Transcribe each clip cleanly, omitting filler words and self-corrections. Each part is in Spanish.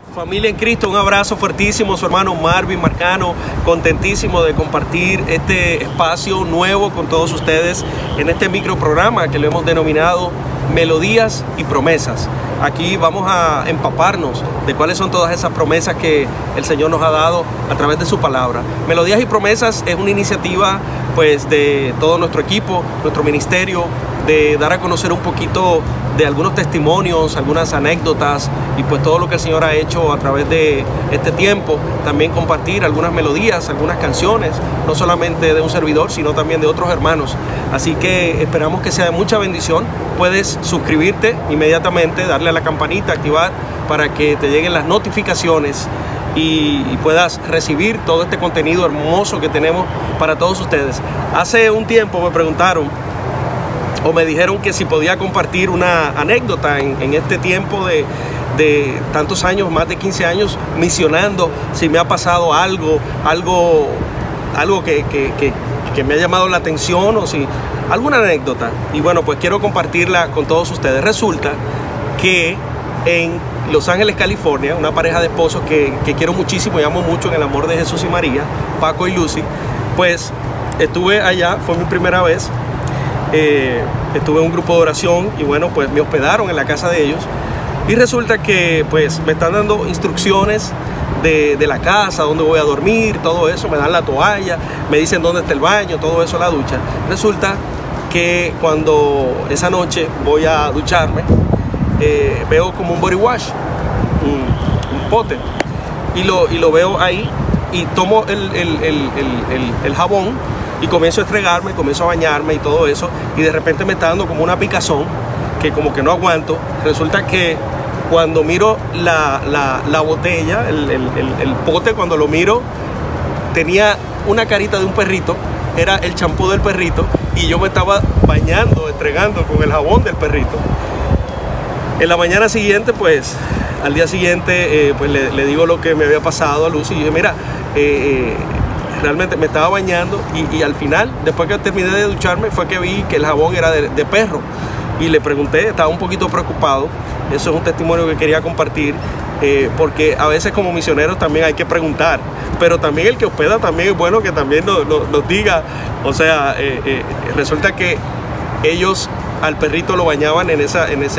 Familia en Cristo, un abrazo fuertísimo, su hermano Marvin Marcano, contentísimo de compartir este espacio nuevo con todos ustedes en este microprograma que lo hemos denominado Melodías y Promesas. Aquí vamos a empaparnos de cuáles son todas esas promesas que el Señor nos ha dado a través de su palabra. Melodías y Promesas es una iniciativa pues de todo nuestro equipo, nuestro ministerio, de dar a conocer un poquito de algunos testimonios, algunas anécdotas y pues todo lo que el Señor ha hecho a través de este tiempo. También compartir algunas melodías, algunas canciones, no solamente de un servidor, sino también de otros hermanos. Así que esperamos que sea de mucha bendición. Puedes suscribirte inmediatamente, darle a la campanita, activar para que te lleguen las notificaciones y puedas recibir todo este contenido hermoso que tenemos para todos ustedes. Hace un tiempo me preguntaron o me dijeron que si podía compartir una anécdota en este tiempo de tantos años, más de 15 años misionando, si me ha pasado algo que me ha llamado la atención o si alguna anécdota. Y bueno, pues quiero compartirla con todos ustedes. Resulta que en Los Ángeles, California, una pareja de esposos que quiero muchísimo y amo mucho en el amor de Jesús y María, Paco y Lucy, pues estuve allá, fue mi primera vez. Estuve en un grupo de oración y bueno, pues me hospedaron en la casa de ellos y resulta que pues me están dando instrucciones de la casa, dónde voy a dormir, todo eso, me dan la toalla, me dicen dónde está el baño, todo eso, la ducha. Resulta que cuando esa noche voy a ducharme, veo como un body wash, un pote, y lo veo ahí y tomo el jabón y comienzo a estregarme, comienzo a bañarme y todo eso, y de repente me está dando como una picazón que como que no aguanto. Resulta que cuando miro la botella, el pote, cuando lo miro, tenía una carita de un perrito, era el champú del perrito, y yo me estaba bañando, estregando con el jabón del perrito. En la mañana siguiente, pues, al día siguiente, pues le digo lo que me había pasado a Lucy y dije, mira, realmente me estaba bañando y al final, después que terminé de ducharme, fue que vi que el jabón era de perro. Y le pregunté, estaba un poquito preocupado. Eso es un testimonio que quería compartir, porque a veces como misioneros también hay que preguntar. Pero también el que hospeda también es bueno que también nos diga. O sea, resulta que ellos al perrito lo bañaban en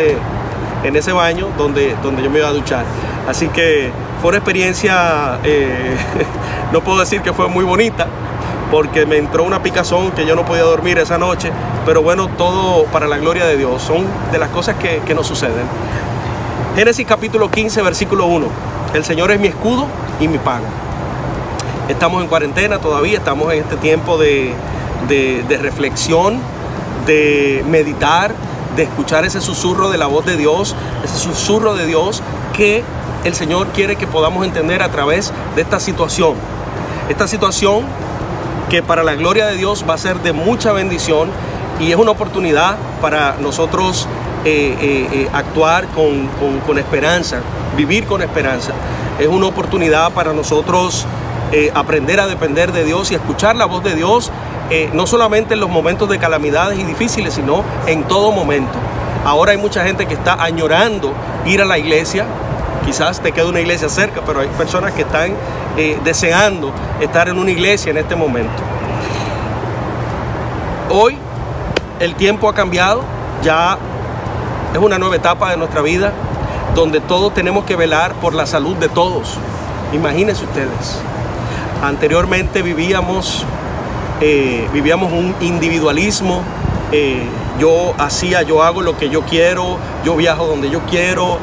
ese baño donde yo me iba a duchar. Así que fue una experiencia, no puedo decir que fue muy bonita, porque me entró una picazón que yo no podía dormir esa noche, pero bueno, todo para la gloria de Dios, son de las cosas que nos suceden. Génesis capítulo 15, versículo 1, el Señor es mi escudo y mi paga. Estamos en cuarentena todavía, estamos en este tiempo de reflexión, de meditar, de escuchar ese susurro de la voz de Dios, ese susurro de Dios que el Señor quiere que podamos entender a través de esta situación. Esta situación que para la gloria de Dios va a ser de mucha bendición y es una oportunidad para nosotros actuar con esperanza, vivir con esperanza. Es una oportunidad para nosotros aprender a depender de Dios y escuchar la voz de Dios, no solamente en los momentos de calamidades y difíciles, sino en todo momento. Ahora hay mucha gente que está añorando ir a la iglesia. Quizás te queda una iglesia cerca, pero hay personas que están deseando estar en una iglesia en este momento. Hoy el tiempo ha cambiado, ya es una nueva etapa de nuestra vida donde todos tenemos que velar por la salud de todos. Imagínense ustedes, anteriormente vivíamos un individualismo, yo hago lo que yo quiero, yo viajo donde yo quiero,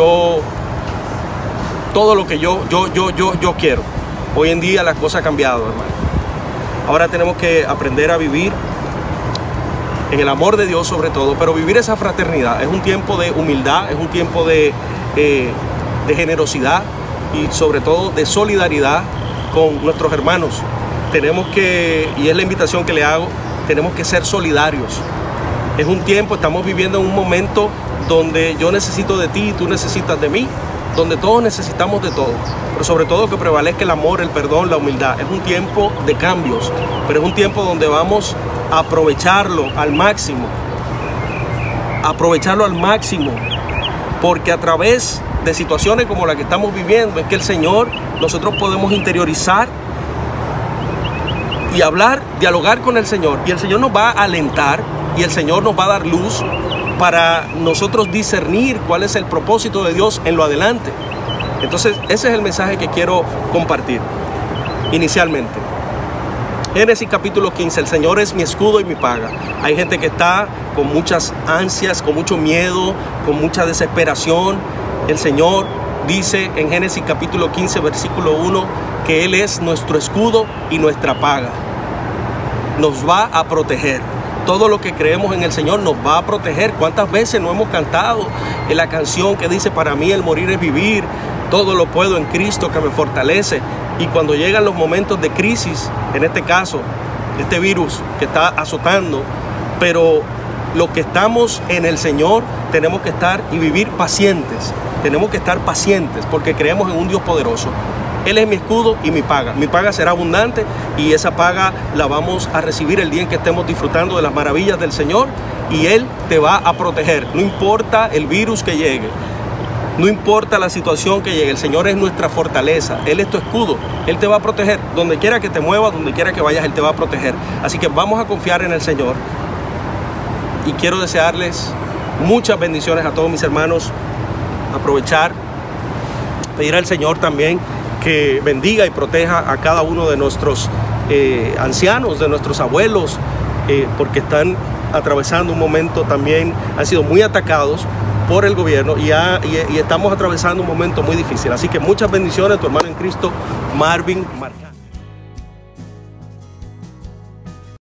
todo lo que yo quiero. Hoy en día las cosas han cambiado, hermano. Ahora tenemos que aprender a vivir en el amor de Dios sobre todo, pero vivir esa fraternidad. Es un tiempo de humildad, es un tiempo de generosidad y sobre todo de solidaridad con nuestros hermanos. Tenemos que, y es la invitación que le hago, tenemos que ser solidarios. Es un tiempo, estamos viviendo en un momento donde yo necesito de ti y tú necesitas de mí, donde todos necesitamos de todo, pero sobre todo que prevalezca el amor, el perdón, la humildad. Es un tiempo de cambios, pero es un tiempo donde vamos a aprovecharlo al máximo, porque a través de situaciones como la que estamos viviendo es que el Señor, nosotros podemos interiorizar y hablar, dialogar con el Señor, y el Señor nos va a alentar y el Señor nos va a dar luz para nosotros discernir cuál es el propósito de Dios en lo adelante. Entonces ese es el mensaje que quiero compartir inicialmente. Génesis capítulo 15, el Señor es mi escudo y mi paga. Hay gente que está con muchas ansias, con mucho miedo, con mucha desesperación. El Señor dice en Génesis capítulo 15, versículo 1, que Él es nuestro escudo y nuestra paga. Nos va a proteger. Todo lo que creemos en el Señor nos va a proteger. ¿Cuántas veces no hemos cantado en la canción que dice: para mí el morir es vivir, todo lo puedo en Cristo que me fortalece? Y cuando llegan los momentos de crisis, en este caso, este virus que está azotando, pero los que estamos en el Señor tenemos que estar y vivir pacientes. Tenemos que estar pacientes porque creemos en un Dios poderoso. Él es mi escudo y mi paga. Mi paga será abundante y esa paga la vamos a recibir el día en que estemos disfrutando de las maravillas del Señor, y Él te va a proteger. No importa el virus que llegue, no importa la situación que llegue, el Señor es nuestra fortaleza. Él es tu escudo. Él te va a proteger. Donde quiera que te muevas, donde quiera que vayas, Él te va a proteger. Así que vamos a confiar en el Señor. Y quiero desearles muchas bendiciones a todos mis hermanos. Aprovechar, pedir al Señor también que bendiga y proteja a cada uno de nuestros ancianos, de nuestros abuelos, porque están atravesando un momento también, han sido muy atacados por el gobierno y estamos atravesando un momento muy difícil. Así que muchas bendiciones, tu hermano en Cristo, Marvin Marcano.